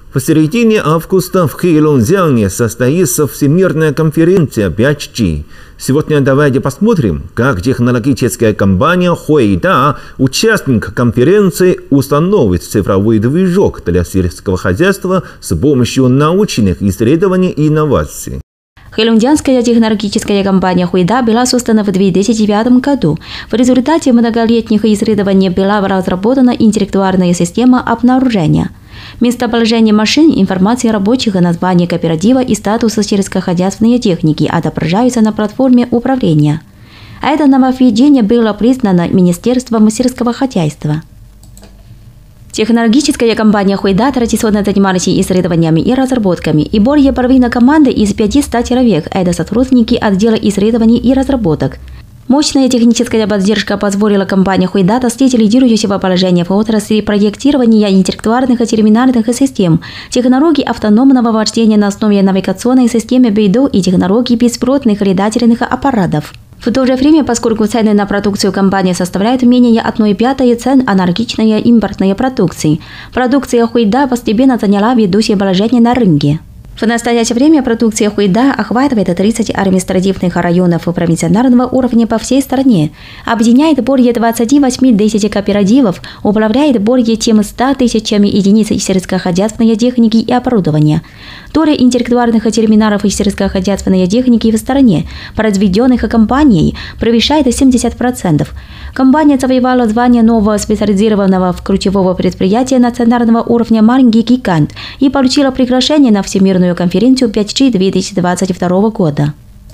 В середине августа в Хэйлунцзяне состоится Всемирная конференция 5G. Сегодня давайте посмотрим, как технологическая компания Huida, участник конференции, установит цифровой движок для сельского хозяйства с помощью научных исследований и инноваций. Хэйлунцзянская технологическая компания Huida была создана в 2009 году. В результате многолетних исследований была разработана интеллектуальная система обнаружения. Местоположение машин, информация рабочих, название кооператива и статус сельскохозяйственной техники отображаются на платформе управления. Это нововведение было признано Министерством сельского хозяйства. Технологическая компания Huida традиционно занималась исследованиями и разработками, и более половины команды из 500 человек – это сотрудники отдела исследований и разработок. Мощная техническая поддержка позволила компании Huida достичь лидирующего положения в отрасли проектирования интеллектуальных и терминальных систем, технологий автономного вождения на основе навигационной системы Beidou и технологий беспилотных летательных аппаратов. В то же время, поскольку цены на продукцию компании составляют менее 1/5 цен аналогичной импортной продукции, продукция Huida постепенно заняла ведущее положение на рынке. В настоящее время продукция Huida охватывает 30 административных районов провинциального уровня по всей стране, объединяет более 28 тысяч кооперативов, управляет более чем 100 тысячами единиц сельскохозяйственной техники и оборудования. Доля интеллектуальных терминалов и сельскохозяйственной техники в стране, произведенных компанией, превышает 70%. Компания завоевала звание нового специализированного ключевого предприятия национального уровня «Маленький гигант» и получила приглашение на Всемирную конференцию 5G 2022 года.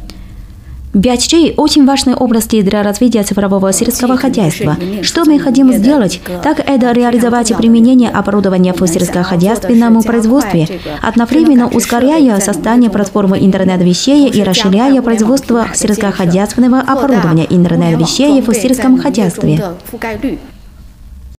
5G – очень важные области для развития цифрового сельского хозяйства. Что мы хотим сделать, так это реализовать применение оборудования в сельскохозяйственном производстве, одновременно ускоряя создание платформы интернет-вещей и расширяя производство сельскохозяйственного оборудования интернет-вещей в сельском хозяйстве.